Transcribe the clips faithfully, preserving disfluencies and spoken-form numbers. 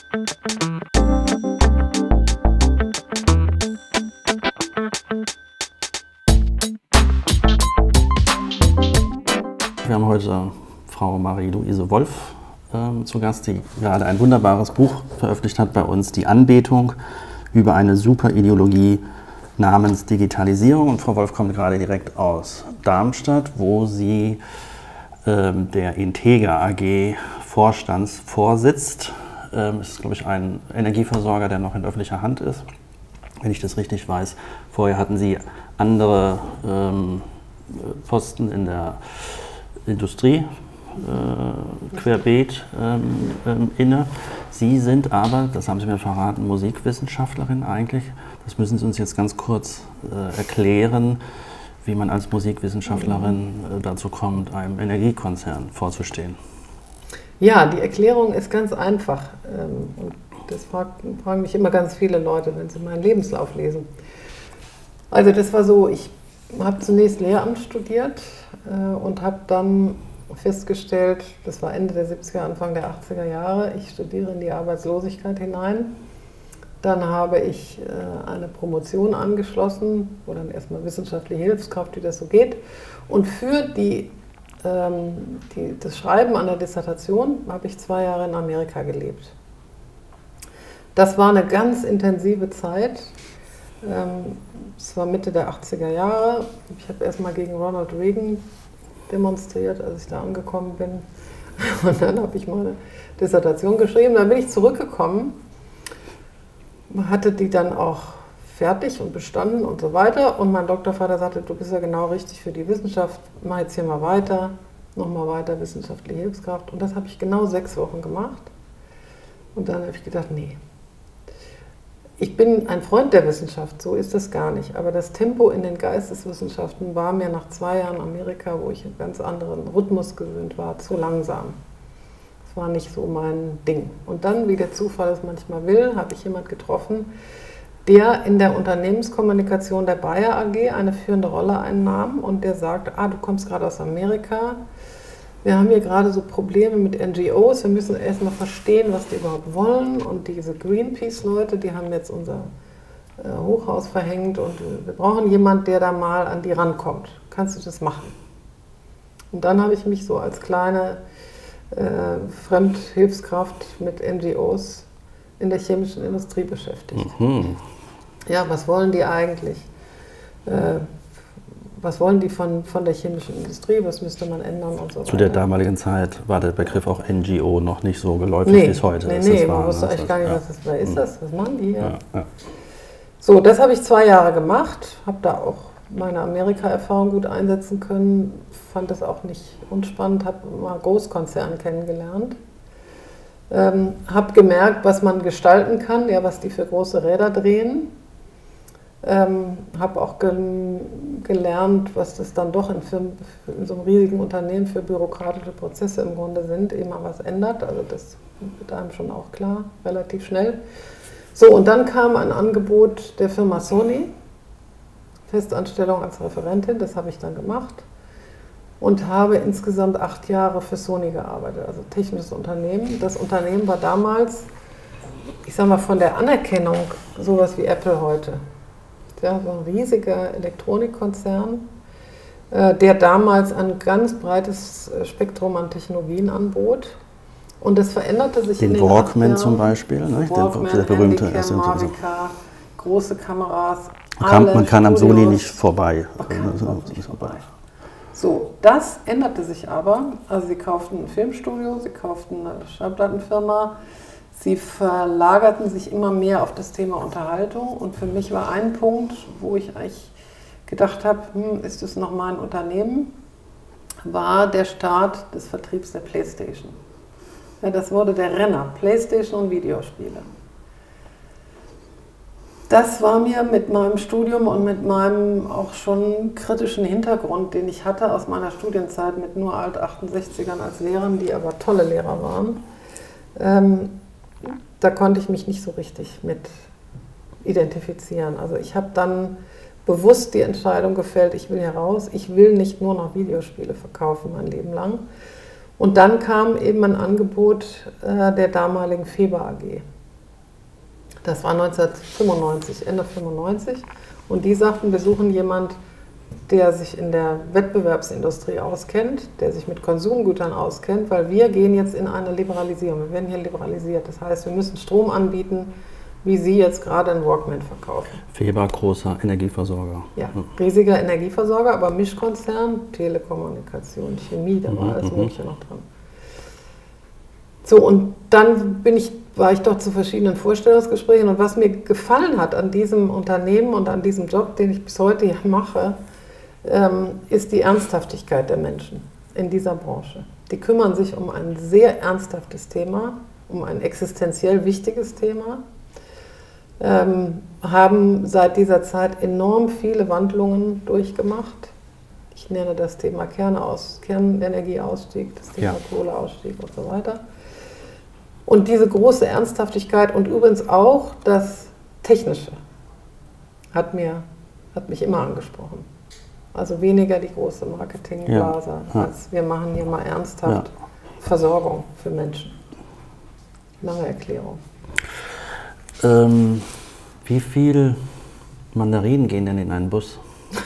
Wir haben heute Frau Marie-Louise Wolf äh, zu Gast, die gerade ein wunderbares Buch veröffentlicht hat bei uns, Die Anbetung, über eine Superideologie namens Digitalisierung. Und Frau Wolf kommt gerade direkt aus Darmstadt, wo sie äh, der Integra A G Vorstandsvorsitzt. Ähm, ist, glaube ich, ein Energieversorger, der noch in öffentlicher Hand ist, wenn ich das richtig weiß. Vorher hatten Sie andere ähm, Posten in der Industrie, äh, querbeet ähm, ähm, inne. Sie sind aber, das haben Sie mir verraten, Musikwissenschaftlerin eigentlich. Das müssen Sie uns jetzt ganz kurz äh, erklären, wie man als Musikwissenschaftlerin äh, dazu kommt, einem Energiekonzern vorzustehen. Ja, die Erklärung ist ganz einfach. Ähm, und das fragen, fragen mich immer ganz viele Leute, wenn sie meinen Lebenslauf lesen. Also das war so, ich habe zunächst Lehramt studiert äh, und habe dann festgestellt, das war Ende der siebziger, Anfang der achtziger Jahre, ich studiere in die Arbeitslosigkeit hinein. Dann habe ich äh, eine Promotion angeschlossen, wo dann erstmal wissenschaftliche Hilfskraft, wie das so geht. Und für die, ähm, die, das Schreiben an der Dissertation habe ich zwei Jahre in Amerika gelebt. Das war eine ganz intensive Zeit. Ähm, es war Mitte der achtziger Jahre. Ich habe erstmal gegen Ronald Reagan demonstriert, als ich da angekommen bin. Und dann habe ich meine Dissertation geschrieben. Dann bin ich zurückgekommen, hatte die dann auch fertig und bestanden und so weiter. Und mein Doktorvater sagte, du bist ja genau richtig für die Wissenschaft, mach jetzt hier mal weiter, nochmal weiter, wissenschaftliche Hilfskraft. Und das habe ich genau sechs Wochen gemacht. Und dann habe ich gedacht, nee. Ich bin ein Freund der Wissenschaft, so ist das gar nicht. Aber das Tempo in den Geisteswissenschaften war mir nach zwei Jahren Amerika, wo ich einen ganz anderen Rhythmus gewöhnt war, zu langsam. Das war nicht so mein Ding. Und dann, wie der Zufall es manchmal will, habe ich jemanden getroffen, der in der Unternehmenskommunikation der Bayer A G eine führende Rolle einnahm und der sagte, ah, du kommst gerade aus Amerika, wir haben hier gerade so Probleme mit N G Os, wir müssen erstmal verstehen, was die überhaupt wollen, und diese Greenpeace-Leute, die haben jetzt unser äh, Hochhaus verhängt und äh, wir brauchen jemanden, der da mal an die rankommt. Kannst du das machen? Und dann habe ich mich so als kleine äh, Fremdhilfskraft mit N G Os in der chemischen Industrie beschäftigt. Mhm. Ja, was wollen die eigentlich? Äh, Was wollen die von, von der chemischen Industrie, was müsste man ändern und so weiter. Zu der damaligen Zeit war der Begriff auch N G O noch nicht so geläufig, nee, wie es heute nee, ist. Nee, das man war, wusste das eigentlich gar nicht, ja. was das wer ist. Das, was machen die hier? Ja, ja. So, das habe ich zwei Jahre gemacht, habe da auch meine Amerika-Erfahrung gut einsetzen können, fand das auch nicht unspannend, habe mal Großkonzerne kennengelernt, ähm, habe gemerkt, was man gestalten kann, ja, was die für große Räder drehen. Ähm, habe auch ge gelernt, was das dann doch in, Firmen, in so einem riesigen Unternehmen für bürokratische Prozesse im Grunde sind, ehe man was ändert. Also das wird einem schon auch klar, relativ schnell. So, und dann kam ein Angebot der Firma Sony, Festanstellung als Referentin, das habe ich dann gemacht und habe insgesamt acht Jahre für Sony gearbeitet, also technisches Unternehmen. Das Unternehmen war damals, ich sage mal, von der Anerkennung sowas wie Apple heute. Ja, so ein riesiger Elektronikkonzern, äh, der damals ein ganz breites Spektrum an Technologien anbot. Und das veränderte sich den in den Walkman zum Beispiel, ne? Walkman, der berühmte. Handycam, Mavica, große Kameras. Man kann, man kann am Sony nicht vorbei. Man nicht vorbei. So, das änderte sich aber. Also sie kauften ein Filmstudio, sie kauften eine Schallplattenfirma. Sie verlagerten sich immer mehr auf das Thema Unterhaltung, und für mich war ein Punkt, wo ich eigentlich gedacht habe, hm, ist das noch mal ein Unternehmen, war der Start des Vertriebs der PlayStation. Ja, das wurde der Renner, PlayStation und Videospiele. Das war mir mit meinem Studium und mit meinem auch schon kritischen Hintergrund, den ich hatte aus meiner Studienzeit mit nur Alt-achtundsechzigern als Lehrern, die aber tolle Lehrer waren, ähm, da konnte ich mich nicht so richtig mit identifizieren. Also ich habe dann bewusst die Entscheidung gefällt, ich will hier raus, ich will nicht nur noch Videospiele verkaufen mein Leben lang. Und dann kam eben ein Angebot äh, der damaligen Feber A G. Das war neunzehnhundertfünfundneunzig, Ende fünfundneunzig. Und die sagten, wir suchen jemanden, der sich in der Wettbewerbsindustrie auskennt, der sich mit Konsumgütern auskennt, weil wir gehen jetzt in eine Liberalisierung. Wir werden hier liberalisiert. Das heißt, wir müssen Strom anbieten, wie Sie jetzt gerade einen Walkman verkaufen. Weber, großer Energieversorger. Ja, riesiger Energieversorger, aber Mischkonzern, Telekommunikation, Chemie, da war mhm, alles Mögliche noch dran. So, und dann bin ich, war ich doch zu verschiedenen Vorstellungsgesprächen, und was mir gefallen hat an diesem Unternehmen und an diesem Job, den ich bis heute ja mache, ähm, ist die Ernsthaftigkeit der Menschen in dieser Branche. Die kümmern sich um ein sehr ernsthaftes Thema, um ein existenziell wichtiges Thema, ähm, haben seit dieser Zeit enorm viele Wandlungen durchgemacht. Ich nenne das Thema Kernaus, Kernenergieausstieg, das Thema ja. Kohleausstieg und so weiter. Und diese große Ernsthaftigkeit und übrigens auch das Technische hat, mir, hat mich immer angesprochen. Also weniger die große Marketingblase, ja. ja. als wir machen hier mal ernsthaft ja. Versorgung für Menschen. Lange Erklärung. Ähm, wie viel Mandarinen gehen denn in einen Bus?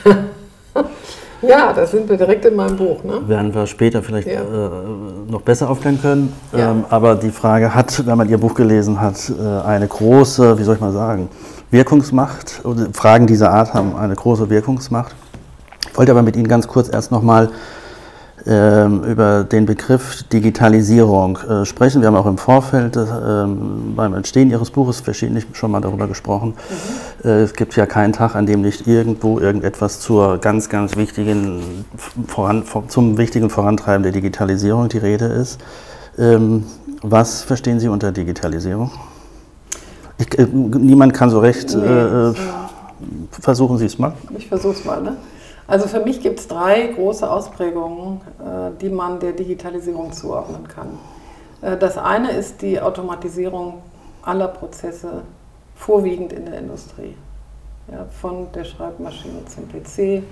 Ja, das sind wir direkt in meinem Buch. Ne? Werden wir später vielleicht ja. äh, noch besser aufklären können. Ja. Ähm, aber die Frage hat, wenn man Ihr Buch gelesen hat, äh, eine große, wie soll ich mal sagen, Wirkungsmacht. Oder Fragen dieser Art haben eine große Wirkungsmacht. Ich wollte aber mit Ihnen ganz kurz erst nochmal ähm, über den Begriff Digitalisierung äh, sprechen. Wir haben auch im Vorfeld äh, beim Entstehen Ihres Buches verschiedentlich schon mal darüber gesprochen. Mhm. Äh, es gibt ja keinen Tag, an dem nicht irgendwo irgendetwas zur ganz, ganz wichtigen, voran, zum wichtigen Vorantreiben der Digitalisierung die Rede ist. Ähm, was verstehen Sie unter Digitalisierung? Ich, äh, niemand kann so recht. Nee, äh, versuchen Sie es mal. Ich versuche es mal, ne? Also für mich gibt es drei große Ausprägungen, die man der Digitalisierung zuordnen kann. Das eine ist die Automatisierung aller Prozesse, vorwiegend in der Industrie. Ja, von der Schreibmaschine zum P C,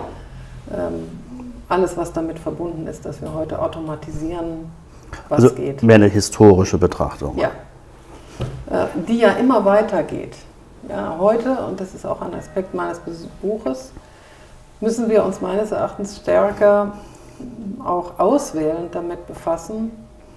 alles was damit verbunden ist, dass wir heute automatisieren, was also geht. Mehr eine historische Betrachtung. Ja, die ja immer weitergeht. Ja, heute, und das ist auch ein Aspekt meines Buches, müssen wir uns meines Erachtens stärker auch auswählend damit befassen.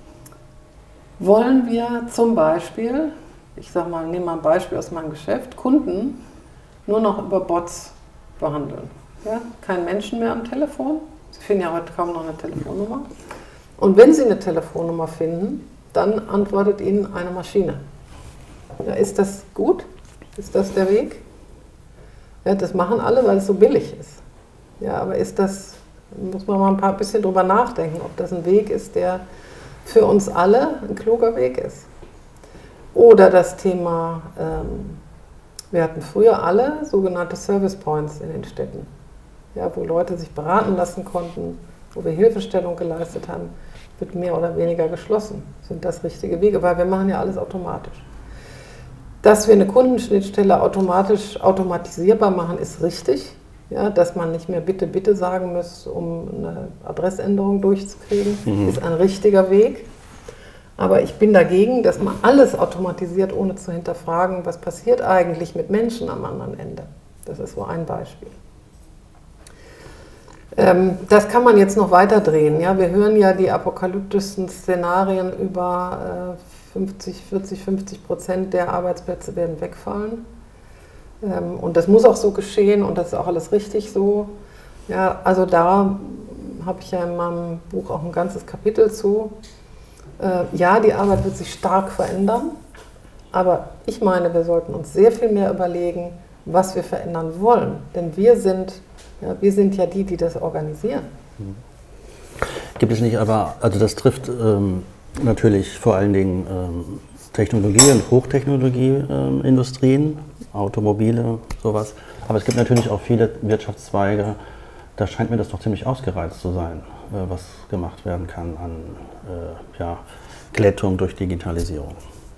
Wollen wir zum Beispiel, ich sage mal, nehme mal ein Beispiel aus meinem Geschäft, Kunden nur noch über Bots behandeln? Ja? Kein Menschen mehr am Telefon. Sie finden ja heute kaum noch eine Telefonnummer. Und wenn Sie eine Telefonnummer finden, dann antwortet Ihnen eine Maschine. Ja, ist das gut? Ist das der Weg? Ja, das machen alle, weil es so billig ist. Ja, aber ist das, muss man mal ein paar bisschen drüber nachdenken, ob das ein Weg ist, der für uns alle ein kluger Weg ist. Oder das Thema, ähm, wir hatten früher alle sogenannte Service Points in den Städten, ja, wo Leute sich beraten lassen konnten, wo wir Hilfestellung geleistet haben, wird mehr oder weniger geschlossen. Sind das richtige Wege? Weil wir machen ja alles automatisch. Dass wir eine Kundenschnittstelle automatisch automatisierbar machen, ist richtig. Ja, dass man nicht mehr bitte, bitte sagen muss, um eine Adressänderung durchzukriegen, mhm. ist ein richtiger Weg. Aber ich bin dagegen, dass man alles automatisiert, ohne zu hinterfragen, was passiert eigentlich mit Menschen am anderen Ende. Das ist so ein Beispiel. Ähm, das kann man jetzt noch weiter drehen. Ja? Wir hören ja die apokalyptischsten Szenarien über äh, fünfzig, vierzig, fünfzig Prozent der Arbeitsplätze werden wegfallen. Ähm, und das muss auch so geschehen und das ist auch alles richtig so. Ja, also da habe ich ja in meinem Buch auch ein ganzes Kapitel zu. Äh, ja, die Arbeit wird sich stark verändern, aber ich meine, wir sollten uns sehr viel mehr überlegen, was wir verändern wollen. Denn wir sind, ja, wir sind ja die, die das organisieren. Gibt es nicht aber, also das trifft ähm, natürlich vor allen Dingen ähm, Technologie- und Hochtechnologieindustrien, ähm, Automobile, sowas. Aber es gibt natürlich auch viele Wirtschaftszweige, da scheint mir das doch ziemlich ausgereizt zu sein, äh, was gemacht werden kann an äh, ja, Glättung durch Digitalisierung.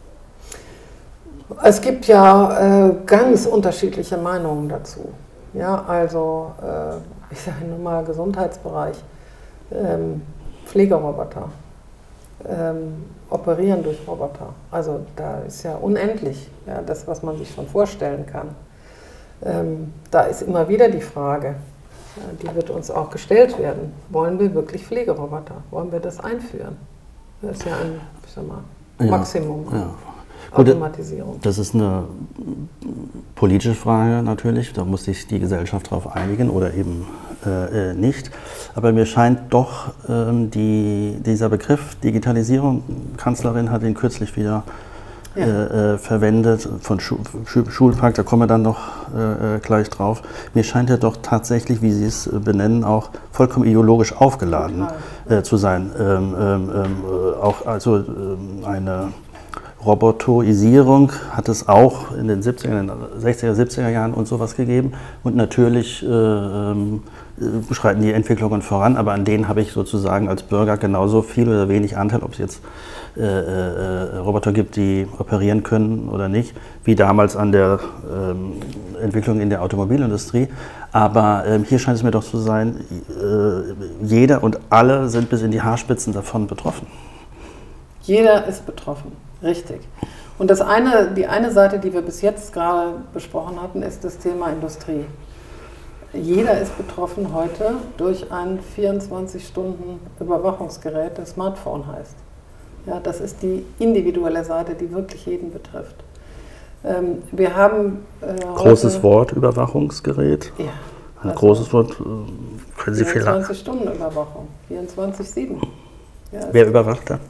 Es gibt ja äh, ganz unterschiedliche Meinungen dazu. Ja, also, äh, ich sage nur mal Gesundheitsbereich, ähm, Pflegeroboter, ähm, operieren durch Roboter. Also da ist ja unendlich, ja, das, was man sich schon vorstellen kann. Ähm, da ist immer wieder die Frage, ja, die wird uns auch gestellt werden, wollen wir wirklich Pflegeroboter? Wollen wir das einführen? Das ist ja ein, ich sag mal, Maximum ja, ja. Automatisierung. Das ist eine politische Frage natürlich, da muss sich die Gesellschaft darauf einigen oder eben äh, nicht. Aber mir scheint doch ähm, die, dieser Begriff Digitalisierung, die Kanzlerin hat ihn kürzlich wieder ja. äh, äh, verwendet, von Schu Schu Schulpark, da kommen wir dann noch äh, gleich drauf. Mir scheint er doch tatsächlich, wie Sie es benennen, auch vollkommen ideologisch aufgeladen äh, zu sein. Ähm, ähm, äh, auch also ähm, eine Robotoisierung hat es auch in den siebziger, sechziger, siebziger Jahren und sowas gegeben. Und natürlich äh, ähm, schreiten die Entwicklungen voran, aber an denen habe ich sozusagen als Bürger genauso viel oder wenig Anteil, ob es jetzt äh, äh, Roboter gibt, die operieren können oder nicht, wie damals an der äh, Entwicklung in der Automobilindustrie. Aber äh, hier scheint es mir doch zu sein, äh, jeder und alle sind bis in die Haarspitzen davon betroffen. Jeder ist betroffen. Richtig. Und das eine, die eine Seite, die wir bis jetzt gerade besprochen hatten, ist das Thema Industrie. Jeder ist betroffen heute durch ein vierundzwanzig Stunden Überwachungsgerät, das Smartphone heißt. Ja, das ist die individuelle Seite, die wirklich jeden betrifft. Ähm, wir haben äh, großes Wort, Überwachungsgerät. Ja. Ein also großes Wort. Äh, können Sie vielleicht? vierundzwanzig Stunden Überwachung, vierundzwanzig sieben. Ja, wer überwacht da?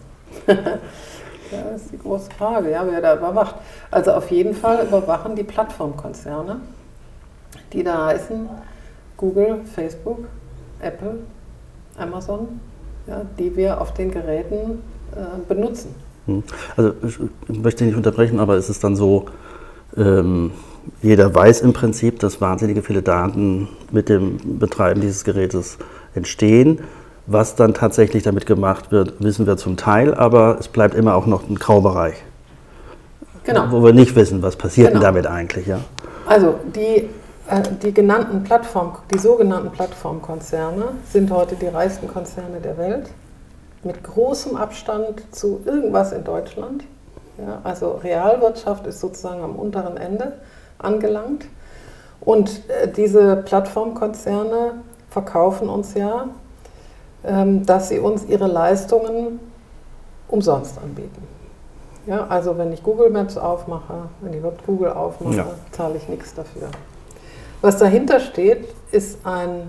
Ja, das ist die große Frage, ja, wer da überwacht. Also auf jeden Fall überwachen die Plattformkonzerne, die da heißen Google, Facebook, Apple, Amazon, ja, die wir auf den Geräten äh, benutzen. Also ich möchte nicht unterbrechen, aber es ist dann so, ähm, jeder weiß im Prinzip, dass wahnsinnige viele Daten mit dem Betreiben dieses Gerätes entstehen. Was dann tatsächlich damit gemacht wird, wissen wir zum Teil, aber es bleibt immer auch noch ein Graubereich. Genau. Wo wir nicht wissen, was passiert genau. denn damit eigentlich. Ja? Also die, äh, die genannten Plattform, die sogenannten Plattformkonzerne sind heute die reichsten Konzerne der Welt, mit großem Abstand zu irgendwas in Deutschland. Ja, also Realwirtschaft ist sozusagen am unteren Ende angelangt. Und äh, diese Plattformkonzerne verkaufen uns ja, dass sie uns ihre Leistungen umsonst anbieten. Ja, also wenn ich Google Maps aufmache, wenn ich überhaupt Google aufmache, ja. zahle ich nichts dafür. Was dahinter steht, ist ein,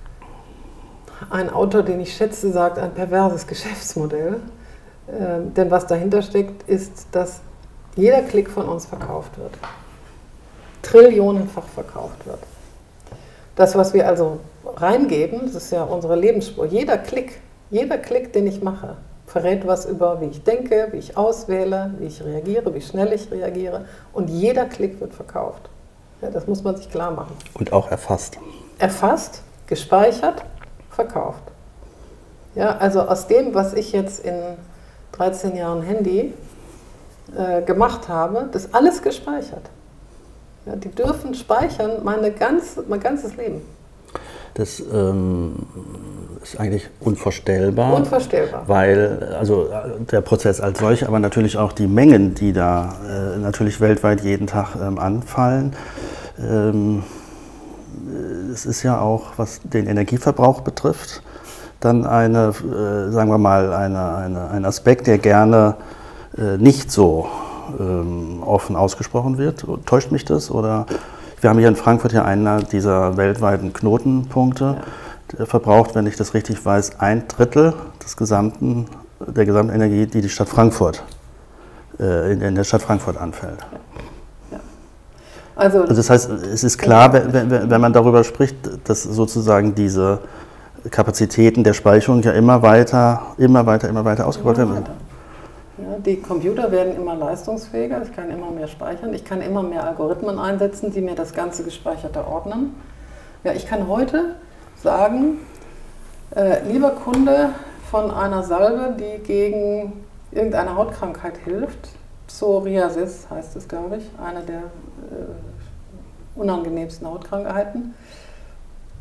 ein Autor, den ich schätze, sagt, ein perverses Geschäftsmodell. Ähm, denn was dahinter steckt, ist, dass jeder Klick von uns verkauft wird. Trillionenfach verkauft wird. Das, was wir also reingeben, das ist ja unsere Lebensspur. Jeder Klick, jeder Klick, den ich mache, verrät was über, wie ich denke, wie ich auswähle, wie ich reagiere, wie schnell ich reagiere. Und jeder Klick wird verkauft. Ja, das muss man sich klar machen. Und auch erfasst. Erfasst, gespeichert, verkauft. Ja, also aus dem, was ich jetzt in dreizehn Jahren Handy äh, gemacht habe, das ist alles gespeichert. Ja, die dürfen speichern meine ganz, mein ganzes Leben. Das ähm, ist eigentlich unvorstellbar. Unvorstellbar. Weil, also der Prozess als solch, aber natürlich auch die Mengen, die da äh, natürlich weltweit jeden Tag ähm, anfallen. Ähm, es ist ja auch, was den Energieverbrauch betrifft, dann eine, äh, sagen wir mal, eine, eine, ein Aspekt, der gerne äh, nicht so ähm, offen ausgesprochen wird. Täuscht mich das? Oder wir haben hier in Frankfurt ja einen dieser weltweiten Knotenpunkte. Ja. Der verbraucht, wenn ich das richtig weiß, ein Drittel des gesamten, der gesamten Energie, die die Stadt Frankfurt, äh, in, in der Stadt Frankfurt anfällt. Ja. Ja. Also, also das heißt, es ist klar, wenn, wenn, wenn man darüber spricht, dass sozusagen diese Kapazitäten der Speicherung ja immer weiter, immer weiter, immer weiter ausgebaut werden. Ja, die Computer werden immer leistungsfähiger, ich kann immer mehr speichern, ich kann immer mehr Algorithmen einsetzen, die mir das ganze Gespeicherte ordnen. Ja, ich kann heute sagen, äh, lieber Kunde von einer Salbe, die gegen irgendeine Hautkrankheit hilft, Psoriasis heißt es, glaube ich, eine der äh, unangenehmsten Hautkrankheiten.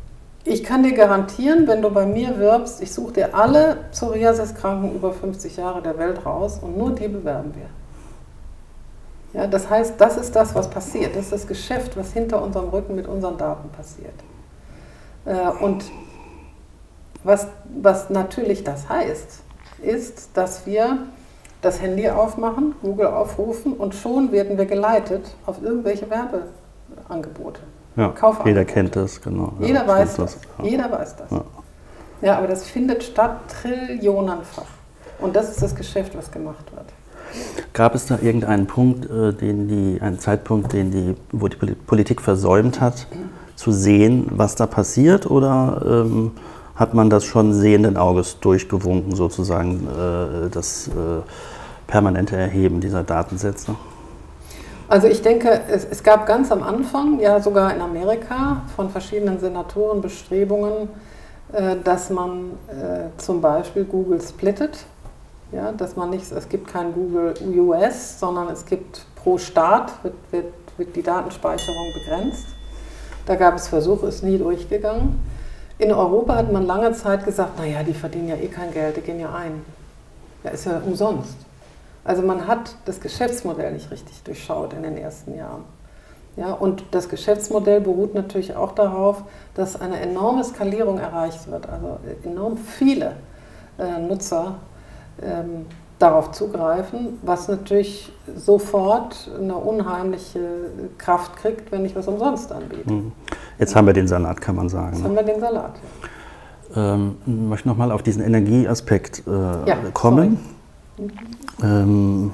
Ich kann dir garantieren, wenn du bei mir wirbst, ich suche dir alle Psoriasis-Kranken über fünfzig Jahre der Welt raus und nur die bewerben wir. Ja, das heißt, das ist das, was passiert. Das ist das Geschäft, was hinter unserem Rücken mit unseren Daten passiert. Äh, und was, was natürlich das heißt, ist, dass wir das Handy aufmachen, Google aufrufen und schon werden wir geleitet auf irgendwelche Werbeangebote. Ja, jeder kennt das, genau. Jeder ja, weiß das. das. Ja. Jeder weiß das. Ja. Ja, aber das findet statt trillionenfach. Und das ist das Geschäft, was gemacht wird. Gab es da irgendeinen Punkt, äh, den die, einen Zeitpunkt, den die, wo die Politik versäumt hat, mhm. zu sehen, was da passiert? Oder ähm, hat man das schon sehenden Auges durchgewunken, sozusagen, äh, das äh, permanente Erheben dieser Datensätze? Also ich denke, es, es gab ganz am Anfang, ja sogar in Amerika, von verschiedenen Senatoren Bestrebungen, äh, dass man äh, zum Beispiel Google splittet. Ja, dass man nicht, es gibt kein Google U S, sondern es gibt pro Staat, wird, wird, wird die Datenspeicherung begrenzt. Da gab es Versuche, ist nie durchgegangen. In Europa hat man lange Zeit gesagt, naja, die verdienen ja eh kein Geld, die gehen ja ein. Ja, ist ja umsonst. Also man hat das Geschäftsmodell nicht richtig durchschaut in den ersten Jahren. Ja, und das Geschäftsmodell beruht natürlich auch darauf, dass eine enorme Skalierung erreicht wird, also enorm viele äh, Nutzer ähm, darauf zugreifen, was natürlich sofort eine unheimliche Kraft kriegt, wenn ich was umsonst anbiete. Jetzt haben wir den Salat, kann man sagen. Jetzt ne? haben wir den Salat. Ja. Ähm, ich möchte nochmal auf diesen Energieaspekt äh, ja, kommen. Mhm. Ähm,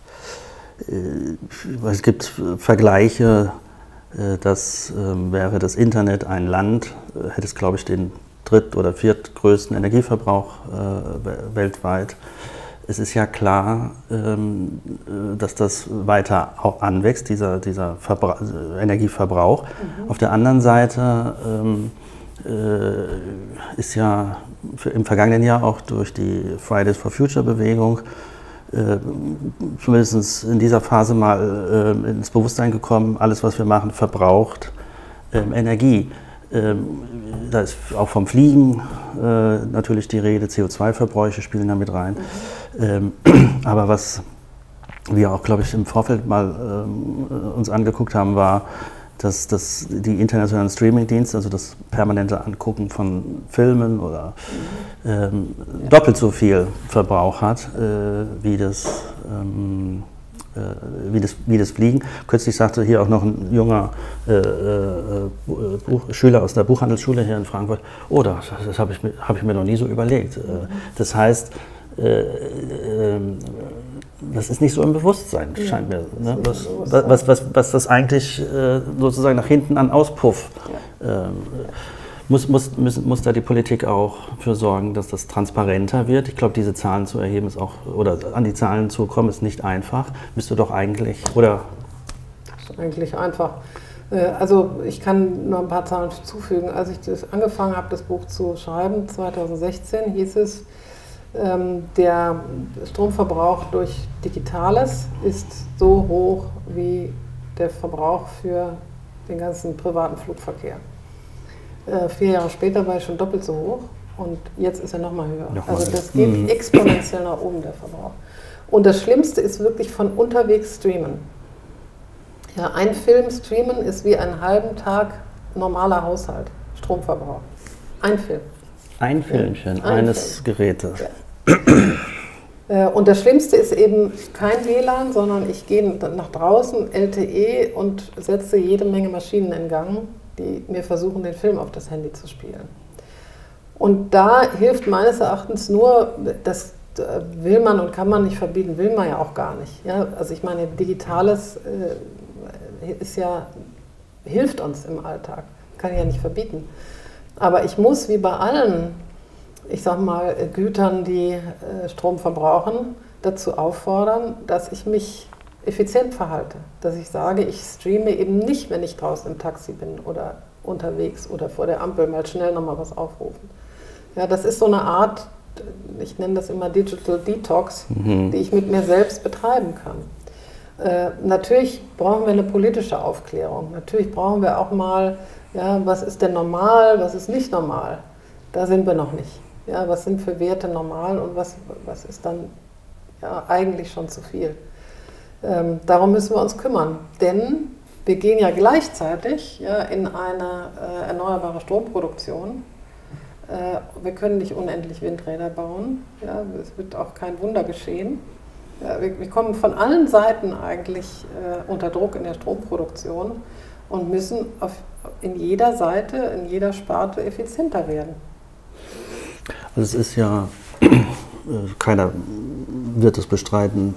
äh, es gibt Vergleiche, äh, das äh, wäre das Internet ein Land, äh, hätte es, glaube ich, den dritt- oder viertgrößten Energieverbrauch äh, weltweit. Es ist ja klar, ähm, dass das weiter auch anwächst, dieser, dieser Verbra- Energieverbrauch. Mhm. Auf der anderen Seite ähm, äh, ist ja für, im vergangenen Jahr auch durch die Fridays for Future Bewegung äh, zumindest in dieser Phase mal äh, ins Bewusstsein gekommen, alles, was wir machen, verbraucht äh, Energie. Ähm, da ist auch vom Fliegen äh, natürlich die Rede, C O zwei Verbräuche spielen da mit rein. Mhm. Ähm, aber was wir auch, glaube ich, im Vorfeld mal ähm, uns angeguckt haben, war, dass, dass die internationalen Streaming-Dienste, also das permanente Angucken von Filmen oder ähm, ja. doppelt so viel Verbrauch hat, äh, wie das ähm, Wie das, wie das Fliegen. Kürzlich sagte hier auch noch ein junger äh, äh, Buch, Schüler aus der Buchhandelsschule hier in Frankfurt, oh, das, das habe ich, hab ich mir noch nie so überlegt. Mhm. Das heißt, äh, äh, das ist nicht so im Bewusstsein, ja, scheint mir. Ne? Was, was, was, was das eigentlich äh, sozusagen nach hinten an Auspuff ja. äh, Muss, muss, muss, muss da die Politik auch für sorgen, dass das transparenter wird? Ich glaube, diese Zahlen zu erheben ist auch, oder an die Zahlen zu kommen, ist nicht einfach. Bist du doch eigentlich, oder? Das ist eigentlich einfach. Also ich kann nur ein paar Zahlen zufügen. Als ich das angefangen habe, das Buch zu schreiben, zweitausendsechzehn, hieß es, der Stromverbrauch durch Digitales ist so hoch wie der Verbrauch für den ganzen privaten Flugverkehr. Vier Jahre später war er schon doppelt so hoch und jetzt ist er noch mal höher. Noch mal also das geht mhm. exponentiell nach oben, der Verbrauch. Und das Schlimmste ist wirklich von unterwegs streamen. Ja, ein Film streamen ist wie einen halben Tag normaler Haushalt, Stromverbrauch. Ein Film. Ein Filmchen, ja, ein eines Film. Gerätes. Ja. Und das Schlimmste ist eben kein W L A N, sondern ich gehe nach draußen, L T E und setze jede Menge Maschinen in Gang, die mir versuchen, den Film auf das Handy zu spielen. Und da hilft meines Erachtens nur, das will man und kann man nicht verbieten, will man ja auch gar nicht. Ja? Also ich meine, Digitales äh, ist ja, hilft uns im Alltag, kann ich ja nicht verbieten. Aber ich muss wie bei allen, ich sag mal, Gütern, die äh, Strom verbrauchen, dazu auffordern, dass ich mich effizient verhalte. Dass ich sage, ich streame eben nicht, wenn ich draußen im Taxi bin oder unterwegs oder vor der Ampel mal schnell nochmal was aufrufen. Ja, das ist so eine Art, ich nenne das immer Digital Detox, mhm. die ich mit mir selbst betreiben kann. Äh, natürlich brauchen wir eine politische Aufklärung. Natürlich brauchen wir auch mal Ja, was ist denn normal, was ist nicht normal? Da sind wir noch nicht. Ja, was sind für Werte normal und was, was ist dann ja, eigentlich schon zu viel? Ähm, darum müssen wir uns kümmern, denn wir gehen ja gleichzeitig ja, in eine äh, erneuerbare Stromproduktion. Äh, wir können nicht unendlich Windräder bauen, ja, es wird auch kein Wunder geschehen. Ja, wir, wir kommen von allen Seiten eigentlich äh, unter Druck in der Stromproduktion und müssen auf, in jeder Seite, in jeder Sparte effizienter werden. Also es ist ja, keiner wird es bestreiten,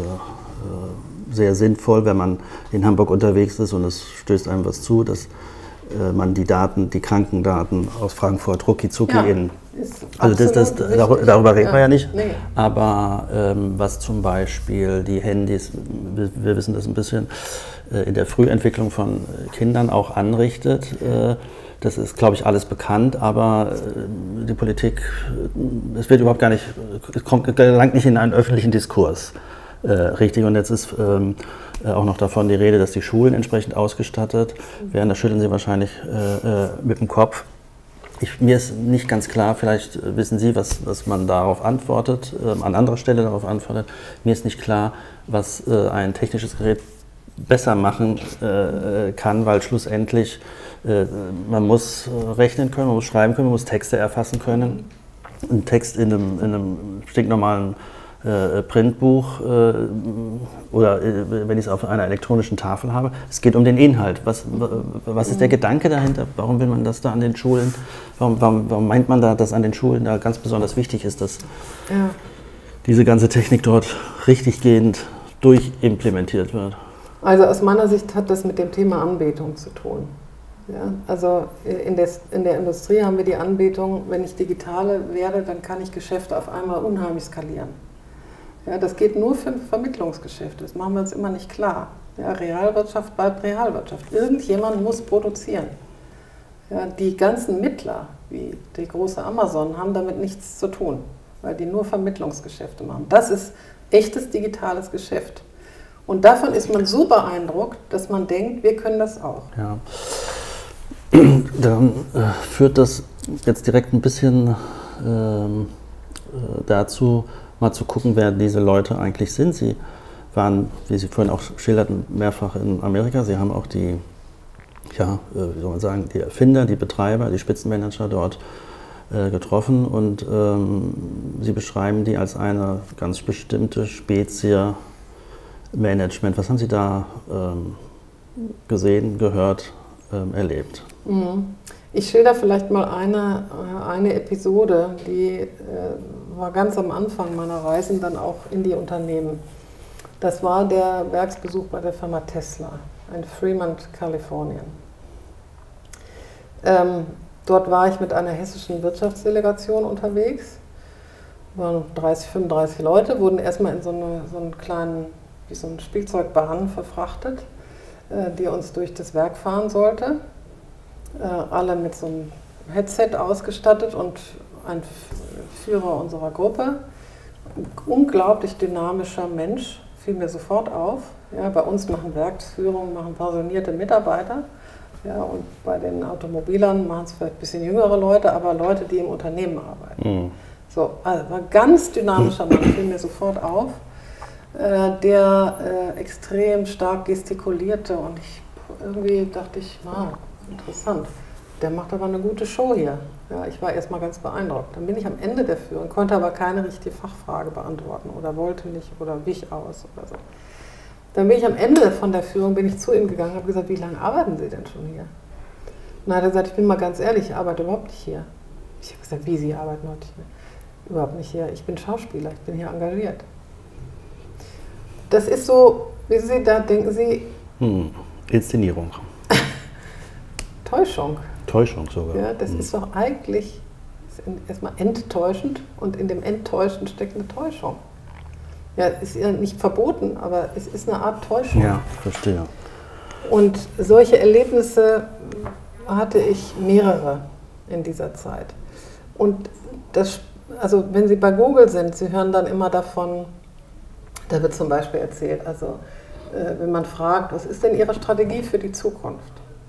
sehr sinnvoll, wenn man in Hamburg unterwegs ist und es stößt einem was zu, dass man die Daten, die Krankendaten aus Frankfurt rucki zucki ja, in... Also das, das, darüber reden ja. wir ja nicht, nee. aber ähm, was zum Beispiel die Handys, wir, wir wissen das ein bisschen, äh, in der Frühentwicklung von Kindern auch anrichtet, äh, das ist, glaube ich, alles bekannt, aber äh, die Politik, es wird überhaupt gar nicht, es kommt, gelangt nicht in einen öffentlichen Diskurs. Äh, richtig, und jetzt ist ähm, auch noch davon die Rede, dass die Schulen entsprechend ausgestattet werden. Da schütteln Sie wahrscheinlich äh, äh, mit dem Kopf. Ich, mir ist nicht ganz klar, vielleicht wissen Sie, was, was man darauf antwortet, äh, an anderer Stelle darauf antwortet. Mir ist nicht klar, was äh, ein technisches Gerät besser machen äh, kann, weil schlussendlich äh, man muss rechnen können, man muss schreiben können, man muss Texte erfassen können. Ein Text in einem, in einem stinknormalen äh, Printbuch äh, oder äh, wenn ich es auf einer elektronischen Tafel habe. Es geht um den Inhalt. Was, was ist der Gedanke dahinter? Warum will man das da an den Schulen, warum, warum, warum meint man da, dass an den Schulen da ganz besonders wichtig ist, dass ja. diese ganze Technik dort richtiggehend durchimplementiert wird? Also aus meiner Sicht hat das mit dem Thema Anbetung zu tun. Ja, also in der, in der Industrie haben wir die Anbetung, wenn ich Digitale werde, dann kann ich Geschäfte auf einmal unheimlich skalieren. Ja, das geht nur für Vermittlungsgeschäfte, das machen wir uns immer nicht klar. Ja, Realwirtschaft bleibt Realwirtschaft. Irgendjemand muss produzieren. Ja, die ganzen Mittler, wie die große Amazon, haben damit nichts zu tun, weil die nur Vermittlungsgeschäfte machen. Das ist echtes digitales Geschäft. Und davon ist man so beeindruckt, dass man denkt, wir können das auch. Ja. Dann äh, führt das jetzt direkt ein bisschen ähm, äh, dazu, mal zu gucken, wer diese Leute eigentlich sind. Sie waren, wie Sie vorhin auch schilderten, mehrfach in Amerika. Sie haben auch die, ja, äh, wie soll man sagen, die Erfinder, die Betreiber, die Spitzenmanager dort äh, getroffen und ähm, Sie beschreiben die als eine ganz bestimmte Spezie Management. Was haben Sie da ähm, gesehen, gehört, ähm, erlebt? Ich schilder vielleicht mal eine, eine Episode, die äh, war ganz am Anfang meiner Reisen dann auch in die Unternehmen. Das war der Werksbesuch bei der Firma Tesla in Fremont, Kalifornien. Ähm, dort war ich mit einer hessischen Wirtschaftsdelegation unterwegs. Es waren dreißig, fünfunddreißig Leute, wurden erstmal in so, eine, so einen kleinen, wie so einen Spielzeugbahn verfrachtet, äh, die uns durch das Werk fahren sollte. Äh, alle mit so einem Headset ausgestattet und ein Führer unserer Gruppe. Ein unglaublich dynamischer Mensch, fiel mir sofort auf. Ja, bei uns machen Werksführung, machen pensionierte Mitarbeiter. Ja, und bei den Automobilern machen es vielleicht ein bisschen jüngere Leute, aber Leute, die im Unternehmen arbeiten. Mhm. So, also war ein ganz dynamischer Mann, fiel mir sofort auf, äh, der äh, extrem stark gestikulierte und ich irgendwie dachte ich, na, interessant, der macht aber eine gute Show hier. Ja, ich war erstmal ganz beeindruckt. Dann bin ich am Ende der Führung, konnte aber keine richtige Fachfrage beantworten oder wollte nicht oder wich aus oder so. Dann bin ich am Ende von der Führung, bin ich zu ihm gegangen und habe gesagt, wie lange arbeiten Sie denn schon hier? Und dann hat er gesagt, ich bin mal ganz ehrlich, ich arbeite überhaupt nicht hier. Ich habe gesagt, wie, Sie arbeiten heute nicht mehr? Überhaupt nicht hier, ich bin Schauspieler, ich bin hier engagiert. Das ist so, wissen Sie, da denken Sie... Hm. Inszenierung. Täuschung. Täuschung sogar. Ja, das hm. ist doch eigentlich ist erstmal enttäuschend und in dem Enttäuschen steckt eine Täuschung. Ja, ist ja nicht verboten, aber es ist eine Art Täuschung. Ja, verstehe. Und solche Erlebnisse hatte ich mehrere in dieser Zeit. Und das, also wenn Sie bei Google sind, Sie hören dann immer davon, da wird zum Beispiel erzählt, also äh, wenn man fragt, was ist denn Ihre Strategie für die Zukunft?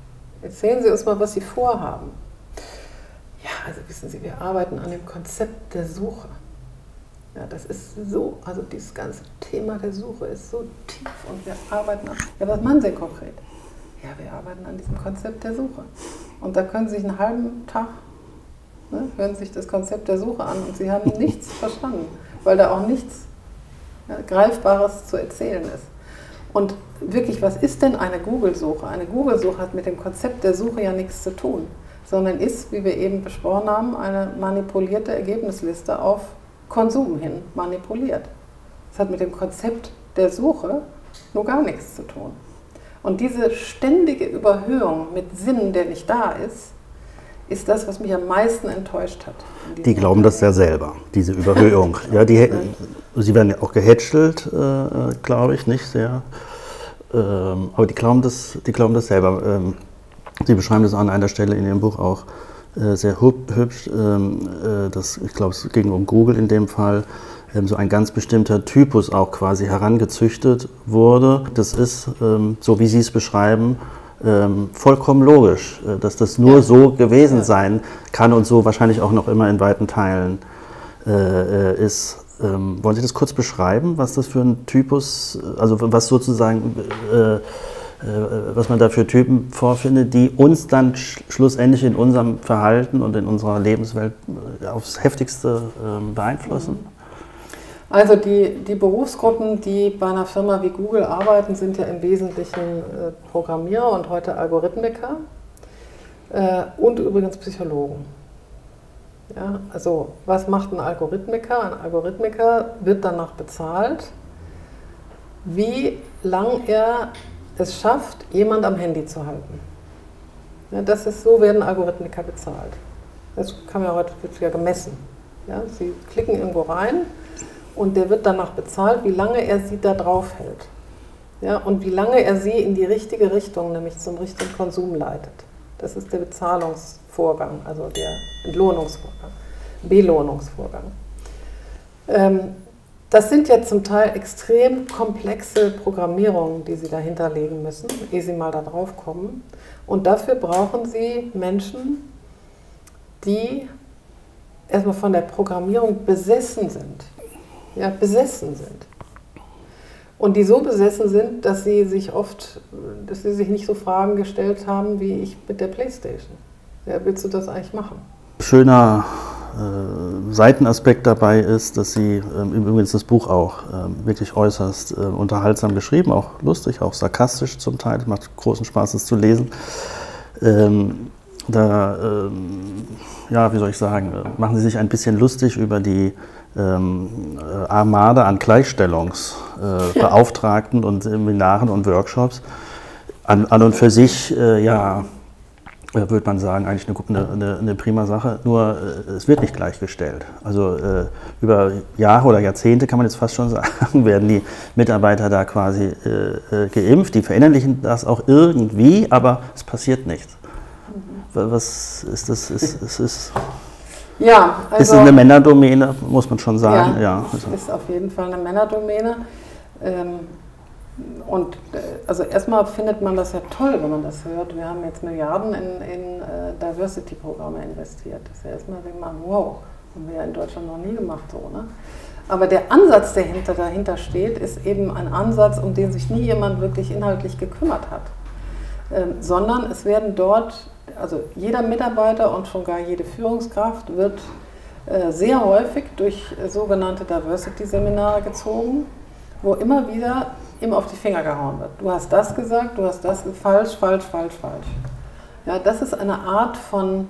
Erzählen Sie uns mal, was Sie vorhaben. Ja, also wissen Sie, wir arbeiten an dem Konzept der Suche. Ja, das ist so, also dieses ganze Thema der Suche ist so tief und wir arbeiten an, ja, was machen Sie konkret? Ja, wir arbeiten an diesem Konzept der Suche. Und da können Sie sich einen halben Tag, ne, hören sich das Konzept der Suche an und Sie haben nichts verstanden, weil da auch nichts, ja, Greifbares zu erzählen ist. Und wirklich, was ist denn eine Google-Suche? Eine Google-Suche hat mit dem Konzept der Suche ja nichts zu tun, sondern ist, wie wir eben besprochen haben, eine manipulierte Ergebnisliste auf Konsum hin manipuliert. Das hat mit dem Konzept der Suche nur gar nichts zu tun. Und diese ständige Überhöhung mit Sinn, der nicht da ist, ist das, was mich am meisten enttäuscht hat. Die glauben das ja selber, diese Überhöhung. Ja, die, sie werden ja auch gehätschelt, äh, glaube ich, nicht sehr. Ähm, aber die glauben das, die glauben das selber. Ähm, sie beschreiben das an einer Stelle in ihrem Buch auch äh, sehr hübsch. Ähm, äh, das, ich glaube, es ging um Google in dem Fall. Ähm, so ein ganz bestimmter Typus auch quasi herangezüchtet wurde. Das ist, ähm, so wie Sie es beschreiben, Ähm, vollkommen logisch, äh, dass das nur ja. so gewesen ja. sein kann und so wahrscheinlich auch noch immer in weiten Teilen äh, ist. Ähm, wollen Sie das kurz beschreiben, was das für ein Typus, also was sozusagen, äh, äh, was man da für Typen vorfindet, die uns dann sch schlussendlich in unserem Verhalten und in unserer Lebenswelt aufs Heftigste äh, beeinflussen? Mhm. Also die, die Berufsgruppen, die bei einer Firma wie Google arbeiten, sind ja im Wesentlichen äh, Programmierer und heute Algorithmiker äh, und übrigens Psychologen. Ja, also was macht ein Algorithmiker? Ein Algorithmiker wird danach bezahlt, wie lang er es schafft, jemand am Handy zu halten. Ja, das ist, so werden Algorithmiker bezahlt. Das kann man ja heute wird ja gemessen. Ja, sie klicken irgendwo rein. Und der wird danach bezahlt, wie lange er sie da drauf hält. Ja, und wie lange er sie in die richtige Richtung, nämlich zum richtigen Konsum leitet. Das ist der Bezahlungsvorgang, also der Entlohnungsvorgang, Belohnungsvorgang. Ähm, das sind ja zum Teil extrem komplexe Programmierungen, die Sie dahinter legen müssen, ehe Sie mal da drauf kommen. Und dafür brauchen Sie Menschen, die erstmal von der Programmierung besessen sind. Ja, besessen sind. Und die so besessen sind, dass sie sich oft, dass sie sich nicht so Fragen gestellt haben, wie ich mit der Playstation. Ja, willst du das eigentlich machen? Schöner äh, Seitenaspekt dabei ist, dass Sie, ähm, übrigens das Buch auch äh, wirklich äußerst äh, unterhaltsam geschrieben, auch lustig, auch sarkastisch zum Teil, es macht großen Spaß, es zu lesen. Ähm, da, ähm, ja, wie soll ich sagen, machen Sie sich ein bisschen lustig über die Ähm, Armade an Gleichstellungsbeauftragten äh, und Seminaren und Workshops. An, an und für sich, äh, ja, würde man sagen, eigentlich eine, eine, eine prima Sache, nur äh, es wird nicht gleichgestellt. Also äh, über Jahre oder Jahrzehnte, kann man jetzt fast schon sagen, werden die Mitarbeiter da quasi äh, äh, geimpft, die verinnerlichen das auch irgendwie, aber es passiert nichts. Mhm. Was ist das? Ist, ist, ist, Ja, also, ist es eine Männerdomäne, muss man schon sagen. Ja, ja also. Ist auf jeden Fall eine Männerdomäne. Und also erstmal findet man das ja toll, wenn man das hört. Wir haben jetzt Milliarden in, in Diversity-Programme investiert. Das ist ja erstmal, wenn man, wow, haben wir ja in Deutschland noch nie gemacht so, ne? Aber der Ansatz, der hinter, dahinter steht, ist eben ein Ansatz, um den sich nie jemand wirklich inhaltlich gekümmert hat. Ähm, sondern es werden dort, also jeder Mitarbeiter und schon gar jede Führungskraft wird äh, sehr häufig durch äh, sogenannte Diversity-Seminare gezogen, wo immer wieder ihm auf die Finger gehauen wird. Du hast das gesagt, du hast das, falsch, falsch, falsch, falsch. Ja, das ist eine Art von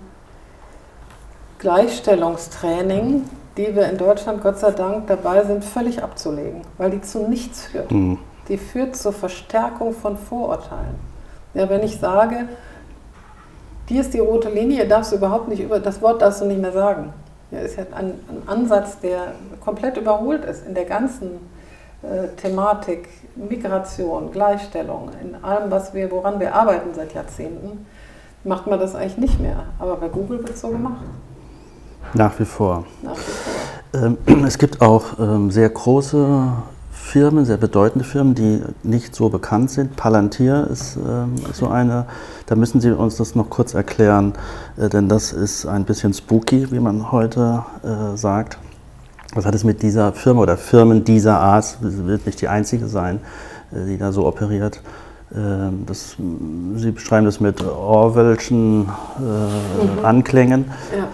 Gleichstellungstraining, die wir in Deutschland Gott sei Dank dabei sind, völlig abzulegen, weil die zu nichts führt. Mhm. Die führt zur Verstärkung von Vorurteilen. Ja, wenn ich sage, die ist die rote Linie, darfst du überhaupt nicht über, das Wort darfst du nicht mehr sagen. Ja, ist ja ein, ein Ansatz, der komplett überholt ist in der ganzen äh, Thematik Migration, Gleichstellung, in allem, was wir, woran wir arbeiten seit Jahrzehnten, macht man das eigentlich nicht mehr. Aber bei Google wird es so gemacht. Nach wie vor. Nach wie vor. Ähm, es gibt auch ähm, sehr große Firmen, sehr bedeutende Firmen, die nicht so bekannt sind. Palantir ist ähm, so eine, da müssen Sie uns das noch kurz erklären, äh, denn das ist ein bisschen spooky, wie man heute äh, sagt. Was hat es mit dieser Firma oder Firmen dieser Art, wird nicht die einzige sein, äh, die da so operiert. Äh, das, Sie beschreiben das mit Orwellschen äh, mhm. Anklängen. Ja.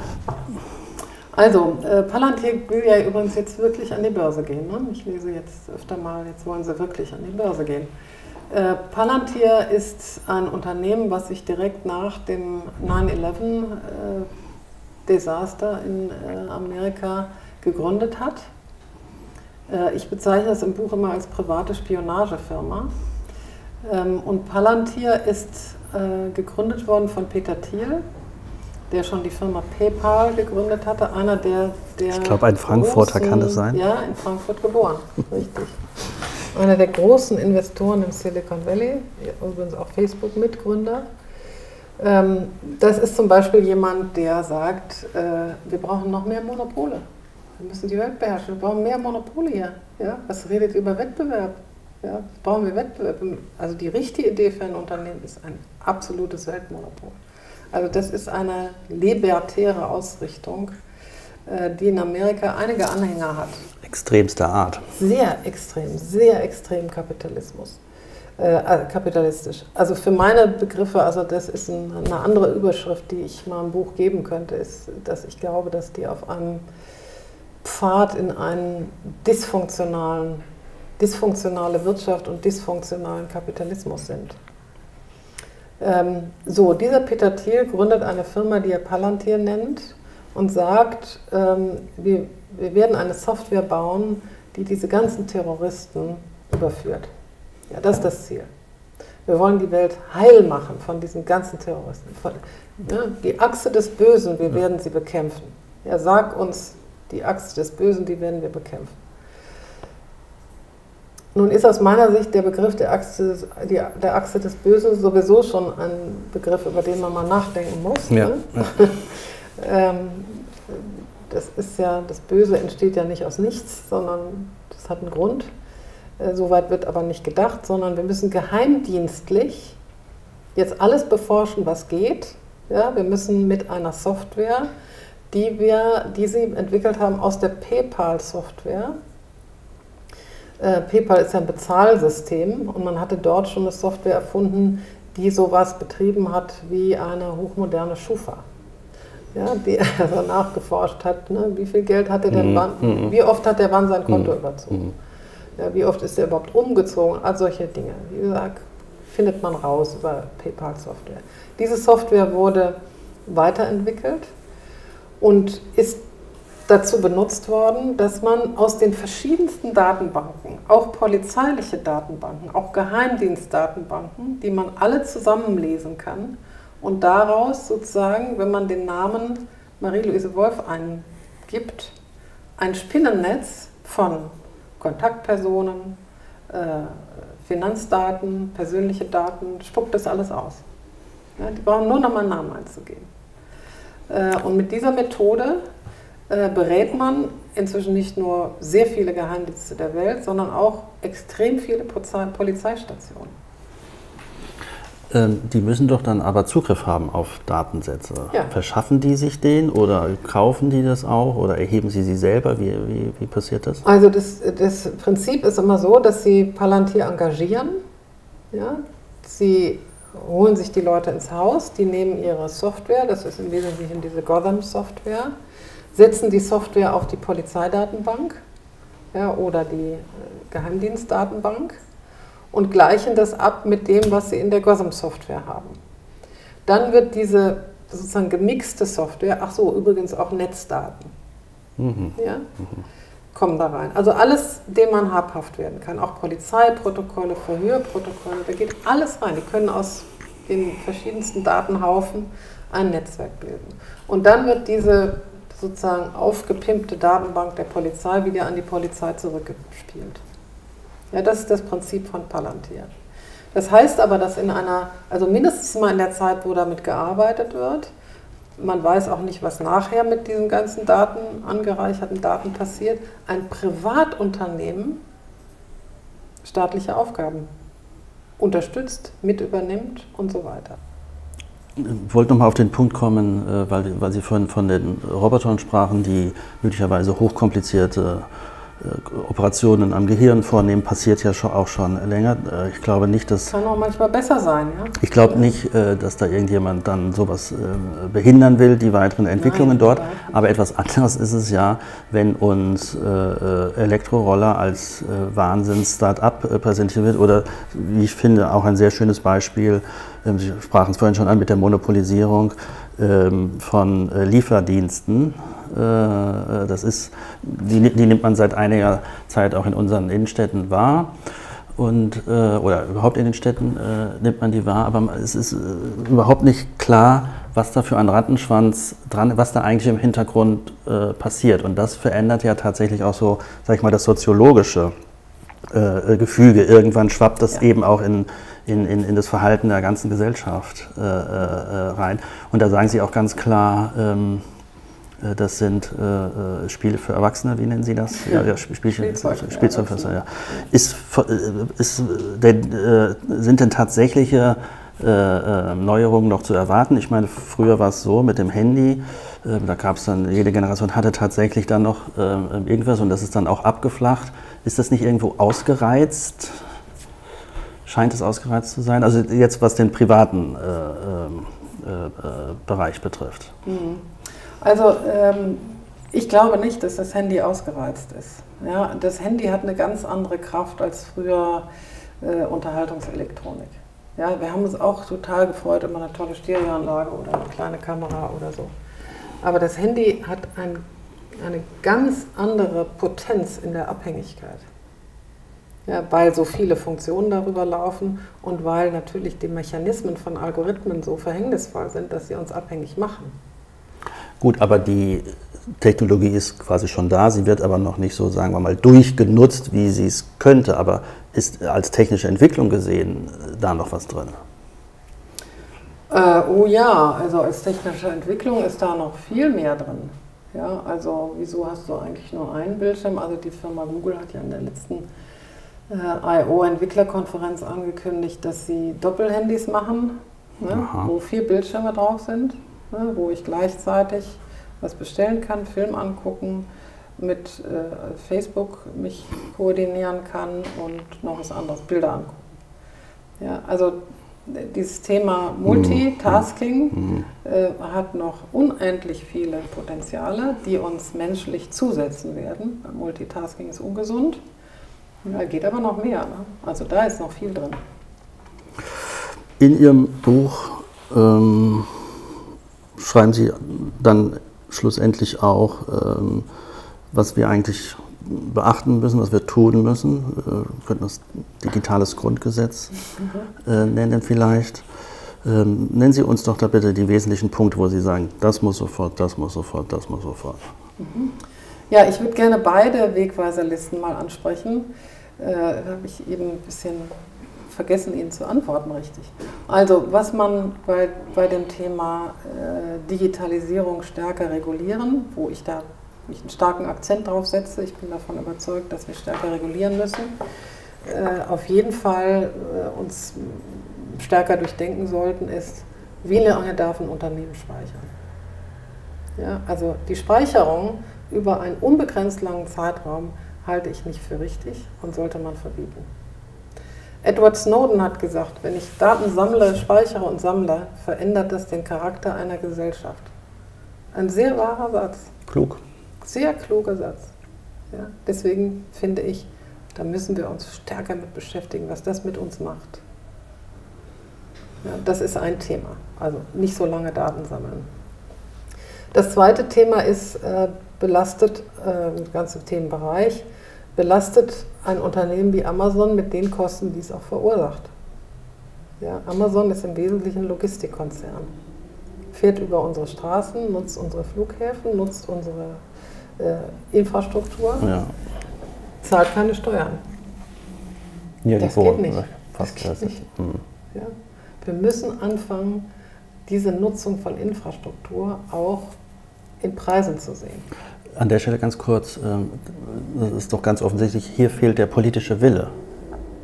Also, äh, Palantir will ja übrigens jetzt wirklich an die Börse gehen. Ne? Ich lese jetzt öfter mal, jetzt wollen sie wirklich an die Börse gehen. Äh, Palantir ist ein Unternehmen, was sich direkt nach dem nine eleven Desaster in äh, Amerika gegründet hat. Äh, ich bezeichne es im Buch immer als private Spionagefirma. Ähm, und Palantir ist äh, gegründet worden von Peter Thiel, der schon die Firma PayPal gegründet hatte, einer der, der ich glaube, ein Frankfurter großen, kann das sein? Ja, in Frankfurt geboren, richtig. Einer der großen Investoren im Silicon Valley, übrigens auch Facebook-Mitgründer. Ähm, das ist zum Beispiel jemand, der sagt, äh, wir brauchen noch mehr Monopole. Wir müssen die Welt beherrschen, wir brauchen mehr Monopole hier. Ja? Was redet über Wettbewerb? Ja? Brauchen wir Wettbewerb? Also die richtige Idee für ein Unternehmen ist ein absolutes Weltmonopol. Also das ist eine libertäre Ausrichtung, die in Amerika einige Anhänger hat. Extremster Art. Sehr extrem, sehr extrem Kapitalismus, äh, kapitalistisch. Also für meine Begriffe, also das ist ein, eine andere Überschrift, die ich mal im Buch geben könnte, ist, dass ich glaube, dass die auf einem Pfad in einen dysfunktionalen, dysfunktionale Wirtschaft und dysfunktionalen Kapitalismus sind. Ähm, so, dieser Peter Thiel gründet eine Firma, die er Palantir nennt und sagt, ähm, wir, wir werden eine Software bauen, die diese ganzen Terroristen überführt. Ja, das ist das Ziel. Wir wollen die Welt heil machen von diesen ganzen Terroristen. Von, ja, die Achse des Bösen, wir werden sie bekämpfen. Ja, sag uns, die Achse des Bösen, die werden wir bekämpfen. Nun ist aus meiner Sicht der Begriff der Achse, die, der Achse des Bösen sowieso schon ein Begriff, über den man mal nachdenken muss. Ja. Ne? ähm, das ist ja, das Böse entsteht ja nicht aus nichts, sondern das hat einen Grund. Äh, Soweit wird aber nicht gedacht, sondern wir müssen geheimdienstlich jetzt alles beforschen, was geht. Ja? Wir müssen mit einer Software, die wir, die sie entwickelt haben aus der PayPal-Software. Äh, PayPal ist ja ein Bezahlsystem und man hatte dort schon eine Software erfunden, die sowas betrieben hat wie eine hochmoderne Schufa. Ja, die also nachgeforscht hat, ne, wie viel Geld hat er denn, wann, mhm. wie oft hat der wann sein Konto mhm. überzogen, ja, wie oft ist er überhaupt umgezogen, all solche Dinge. Wie gesagt, findet man raus über PayPal-Software. Diese Software wurde weiterentwickelt und ist dazu benutzt worden, dass man aus den verschiedensten Datenbanken, auch polizeiliche Datenbanken, auch Geheimdienstdatenbanken, die man alle zusammenlesen kann und daraus sozusagen, wenn man den Namen Marie-Louise Wolf eingibt, ein Spinnennetz von Kontaktpersonen, äh, Finanzdaten, persönliche Daten, spuckt das alles aus. Ja, die brauchen nur noch mal einen Namen einzugeben. Äh, und mit dieser Methode berät man inzwischen nicht nur sehr viele Geheimdienste der Welt, sondern auch extrem viele Polizeistationen. Ähm, die müssen doch dann aber Zugriff haben auf Datensätze. Ja. Verschaffen die sich den oder kaufen die das auch oder erheben sie sie selber? Wie, wie, wie passiert das? Also das, das Prinzip ist immer so, dass sie Palantir engagieren. Ja? Sie holen sich die Leute ins Haus, die nehmen ihre Software, das ist im Wesentlichen diese Gotham-Software, setzen die Software auf die Polizeidatenbank, ja, oder die Geheimdienstdatenbank und gleichen das ab mit dem, was sie in der Gotham-Software haben. Dann wird diese sozusagen gemixte Software, ach so, übrigens auch Netzdaten, mhm. ja, mhm. kommen da rein. Also alles, dem man habhaft werden kann, auch Polizeiprotokolle, Verhörprotokolle, da geht alles rein. Die können aus den verschiedensten Datenhaufen ein Netzwerk bilden. Und dann wird diese sozusagen aufgepimpte Datenbank der Polizei wieder an die Polizei zurückgespielt. Ja, das ist das Prinzip von Palantir. Das heißt aber, dass in einer, also mindestens mal in der Zeit, wo damit gearbeitet wird, man weiß auch nicht, was nachher mit diesen ganzen Daten, angereicherten Daten passiert, ein Privatunternehmen staatliche Aufgaben unterstützt, mit übernimmt und so weiter. Ich wollte nochmal auf den Punkt kommen, weil, weil Sie vorhin von den Robotern sprachen, die möglicherweise hochkomplizierte Operationen am Gehirn vornehmen, passiert ja schon, auch schon länger. Ich glaube nicht, dass... Kann auch manchmal besser sein, ja? Ich glaube nicht, dass da irgendjemand dann sowas behindern will, die weiteren Entwicklungen Nein, dort. Nein. Aber etwas anderes ist es ja, wenn uns Elektroroller als Wahnsinns-Start-up präsentiert wird oder, wie ich finde, auch ein sehr schönes Beispiel, Sie sprachen es vorhin schon an mit der Monopolisierung von Lieferdiensten. Das ist, die, die nimmt man seit einiger Zeit auch in unseren Innenstädten wahr. Und, oder überhaupt in den Städten nimmt man die wahr, aber es ist überhaupt nicht klar, was da für ein Rattenschwanz dran, was da eigentlich im Hintergrund passiert. Und das verändert ja tatsächlich auch so, sag ich mal, das soziologische Gefüge. Irgendwann schwappt das ja. eben auch in In, in, in das Verhalten der ganzen Gesellschaft äh, äh, rein. Und da sagen Sie auch ganz klar, ähm, das sind äh, Spiele für Erwachsene, wie nennen Sie das? Ja, ja, Spielchen, Spielzeug, Spielzeugfässer, ja. Ist, ist, denn, äh, sind denn tatsächliche äh, Neuerungen noch zu erwarten? Ich meine, früher war es so mit dem Handy, äh, da gab es dann, jede Generation hatte tatsächlich dann noch äh, irgendwas und das ist dann auch abgeflacht. Ist das nicht irgendwo ausgereizt? Scheint es ausgereizt zu sein? Also jetzt, was den privaten äh, äh, äh, Bereich betrifft. Also ähm, ich glaube nicht, dass das Handy ausgereizt ist. Ja, das Handy hat eine ganz andere Kraft als früher äh, Unterhaltungselektronik. Ja, wir haben uns auch total gefreut über eine tolle Stereoanlage oder eine kleine Kamera oder so. Aber das Handy hat ein, eine ganz andere Potenz in der Abhängigkeit. Ja, weil so viele Funktionen darüber laufen und weil natürlich die Mechanismen von Algorithmen so verhängnisvoll sind, dass sie uns abhängig machen. Gut, aber die Technologie ist quasi schon da, sie wird aber noch nicht so, sagen wir mal, durchgenutzt, wie sie es könnte. Aber ist als technische Entwicklung gesehen da noch was drin? Äh, oh ja, also als technische Entwicklung ist da noch viel mehr drin. Ja, also wieso hast du eigentlich nur einen Bildschirm? Also die Firma Google hat ja in der letzten I O-Entwicklerkonferenz angekündigt, dass sie Doppelhandys machen, ne, wo vier Bildschirme drauf sind, ne, wo ich gleichzeitig was bestellen kann, Film angucken, mit äh, Facebook mich koordinieren kann und noch was anderes, Bilder angucken. Ja, also dieses Thema Multitasking mhm. äh, hat noch unendlich viele Potenziale, die uns menschlich zusetzen werden. Multitasking ist ungesund. Ja, geht aber noch mehr, ne? Also da ist noch viel drin. In Ihrem Buch ähm, schreiben Sie dann schlussendlich auch, ähm, was wir eigentlich beachten müssen, was wir tun müssen. Wir könnten das digitales Grundgesetz mhm. äh, nennen vielleicht. Ähm, nennen Sie uns doch da bitte die wesentlichen Punkte, wo Sie sagen, das muss sofort, das muss sofort, das muss sofort. Mhm. Ja, ich würde gerne beide Wegweiserlisten mal ansprechen. Äh, da habe ich eben ein bisschen vergessen, Ihnen zu antworten, richtig. Also, was man bei, bei dem Thema äh, Digitalisierung stärker regulieren, wo ich da ich einen starken Akzent drauf setze, ich bin davon überzeugt, dass wir stärker regulieren müssen, äh, auf jeden Fall äh, uns stärker durchdenken sollten, ist, wie lange darf ein Unternehmen speichern? Ja, also die Speicherung über einen unbegrenzt langen Zeitraum halte ich nicht für richtig und sollte man verbieten. Edward Snowden hat gesagt, wenn ich Daten sammle, speichere und sammle, verändert das den Charakter einer Gesellschaft. Ein sehr wahrer Satz. Klug. Sehr kluger Satz. Ja, deswegen finde ich, da müssen wir uns stärker mit beschäftigen, was das mit uns macht. Ja, das ist ein Thema, also nicht so lange Daten sammeln. Das zweite Thema ist, äh, belastet, äh, der ganze Themenbereich, belastet ein Unternehmen wie Amazon mit den Kosten, die es auch verursacht. Ja, Amazon ist im Wesentlichen ein Logistikkonzern. Fährt über unsere Straßen, nutzt unsere Flughäfen, nutzt unsere äh, Infrastruktur, ja. Zahlt keine Steuern. Ja, das geht nicht. Fast das geht nicht. Mhm. Ja. Wir müssen anfangen, diese Nutzung von Infrastruktur auch in Preisen zu sehen. An der Stelle ganz kurz, das ist doch ganz offensichtlich, hier fehlt der politische Wille.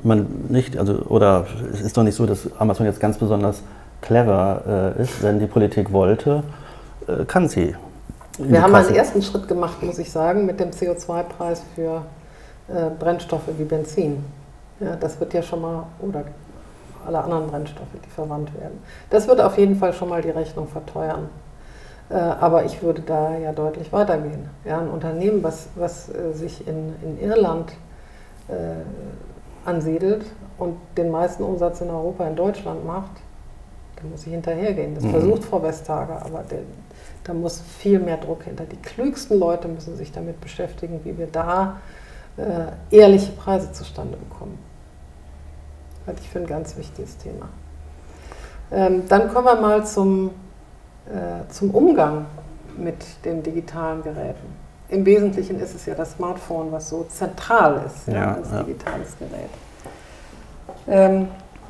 man nicht, also, oder es ist doch nicht so, dass Amazon jetzt ganz besonders clever äh, ist, wenn die Politik wollte, äh, kann sie. Wir haben einen ersten Schritt gemacht, muss ich sagen, mit dem C O zwei Preis für äh, Brennstoffe wie Benzin. Ja, das wird ja schon mal, oder alle anderen Brennstoffe, die verwandt werden. Das wird auf jeden Fall schon mal die Rechnung verteuern. Äh, aber ich würde da ja deutlich weitergehen. Ja, ein Unternehmen, was, was äh, sich in, in Irland äh, ansiedelt und den meisten Umsatz in Europa in Deutschland macht, da muss ich hinterhergehen. Das mhm. versucht Frau Vestager, aber der, da muss viel mehr Druck hinter. Die klügsten Leute müssen sich damit beschäftigen, wie wir da äh, ehrliche Preise zustande bekommen. Halte ich für ein ganz wichtiges Thema. Ähm, dann kommen wir mal zum, äh, zum Umgang mit den digitalen Geräten. Im Wesentlichen ist es ja das Smartphone, was so zentral ist, ja, ja, als ja. digitales Gerät. Ähm,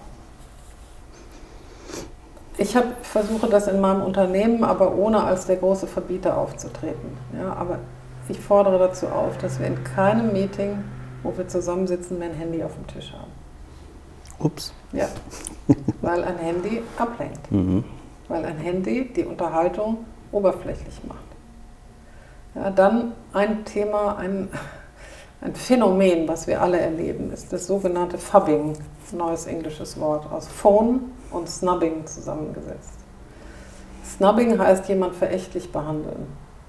ich hab, versuche das in meinem Unternehmen, aber ohne als der große Verbieter aufzutreten. Ja, aber ich fordere dazu auf, dass wir in keinem Meeting, wo wir zusammensitzen, mehr ein Handy auf dem Tisch haben. Ups. Ja, weil ein Handy ablenkt. Mhm. Weil ein Handy die Unterhaltung oberflächlich macht. Ja, dann ein Thema, ein, ein Phänomen, was wir alle erleben, ist das sogenannte Phubbing, neues englisches Wort, aus Phone und Snubbing zusammengesetzt. Snubbing heißt jemand verächtlich behandeln.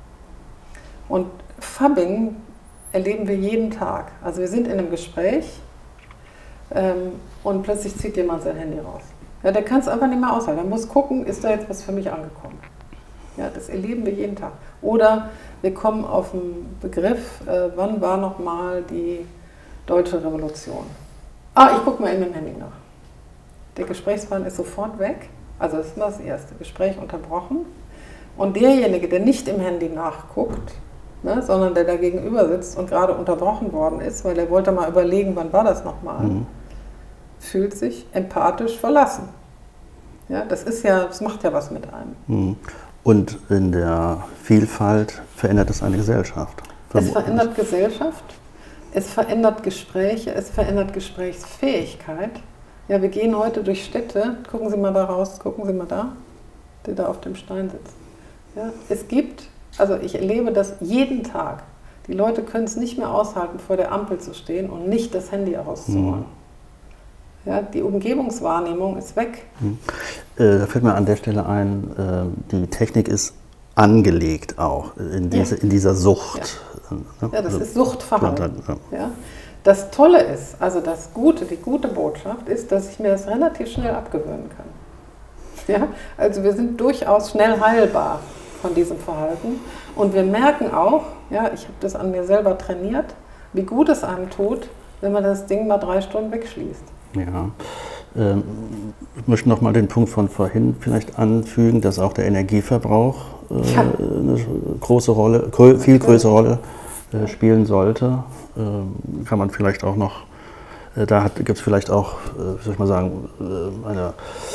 Und Phubbing erleben wir jeden Tag. Also wir sind in einem Gespräch ähm, und plötzlich zieht jemand sein Handy raus. Ja, der kann es einfach nicht mehr aushalten. Er muss gucken, ist da jetzt was für mich angekommen. Ja, das erleben wir jeden Tag. Oder wir kommen auf den Begriff, äh, wann war nochmal die Deutsche Revolution? Ah, ich gucke mal in dem Handy nach. Der Gesprächspartner ist sofort weg. Also das ist das erste. Gespräch unterbrochen. Und derjenige, der nicht im Handy nachguckt, ne, sondern der da gegenüber sitzt und gerade unterbrochen worden ist, weil er wollte mal überlegen, wann war das nochmal, mhm. fühlt sich empathisch verlassen. Ja, das ist ja, das macht ja was mit einem. Mhm. Und in der Vielfalt verändert es eine Gesellschaft. Es verändert Gesellschaft, es verändert Gespräche, es verändert Gesprächsfähigkeit. Ja, wir gehen heute durch Städte, gucken Sie mal da raus, gucken Sie mal da, der da auf dem Stein sitzt. Ja, es gibt, also ich erlebe das jeden Tag, die Leute können es nicht mehr aushalten, vor der Ampel zu stehen und nicht das Handy herauszuholen. Mhm. Ja, die Umgebungswahrnehmung ist weg. Mhm. Äh, da fällt mir an der Stelle ein, äh, die Technik ist angelegt auch in, diese, ja. in dieser Sucht. Ja, ja das also, ist Suchtverhalten. Ja. Ja. Das Tolle ist, also das Gute, die gute Botschaft ist, dass ich mir das relativ schnell abgewöhnen kann. Ja? Also wir sind durchaus schnell heilbar von diesem Verhalten und wir merken auch, ja, ich habe das an mir selber trainiert, wie gut es einem tut, wenn man das Ding mal drei Stunden wegschließt. Ja, ähm, ich möchte noch mal den Punkt von vorhin vielleicht anfügen, dass auch der Energieverbrauch äh, ja. eine große Rolle, viel größere Rolle äh, spielen sollte. Ähm, kann man vielleicht auch noch, äh, da gibt es vielleicht auch, äh, wie soll ich mal sagen, äh, eine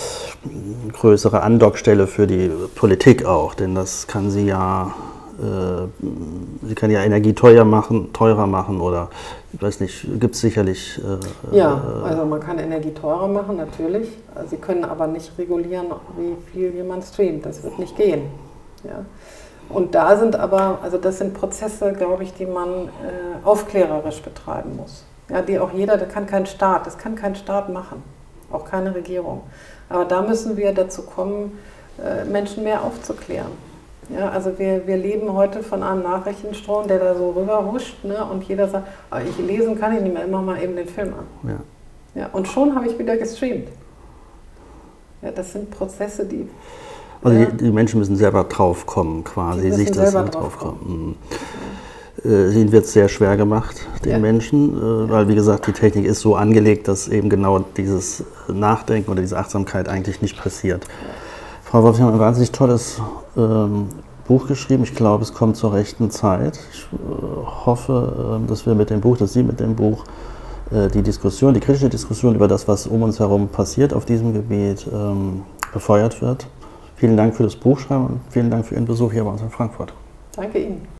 größere Andockstelle für die Politik auch, denn das kann sie ja, äh, sie kann ja Energie teuer machen, teurer machen oder ich weiß nicht, gibt es sicherlich. Äh, ja, also man kann Energie teurer machen, natürlich. Sie können aber nicht regulieren, wie viel jemand streamt. Das wird nicht gehen. Ja. Und da sind aber, also das sind Prozesse, glaube ich, die man äh, aufklärerisch betreiben muss. Ja, die auch jeder, das kann kein Staat, das kann kein Staat machen, auch keine Regierung. Aber da müssen wir dazu kommen, äh, Menschen mehr aufzuklären. Ja, also wir, wir leben heute von einem Nachrichtenstrom, der da so rüberhuscht, ne, und jeder sagt, oh, ich lesen kann ich nicht mehr, immer mal eben den Film an. Ja. Ja, und schon habe ich wieder gestreamt. Ja, das sind Prozesse, die... Also ja, die, die Menschen müssen selber drauf kommen, quasi, sich das drauf kommen. Ja. Ihnen wird es sehr schwer gemacht, den ja. Menschen, äh, weil wie gesagt, die Technik ist so angelegt, dass eben genau dieses Nachdenken oder diese Achtsamkeit eigentlich nicht passiert. Ja. Frau Wolf, Sie haben ein wahnsinnig tolles ähm, Buch geschrieben. Ich glaube, es kommt zur rechten Zeit. Ich äh, hoffe, äh, dass wir mit dem Buch, dass Sie mit dem Buch äh, die Diskussion, die kritische Diskussion über das, was um uns herum passiert auf diesem Gebiet, ähm, befeuert wird. Vielen Dank für das Buchschreiben und vielen Dank für Ihren Besuch hier bei uns in Frankfurt. Danke Ihnen.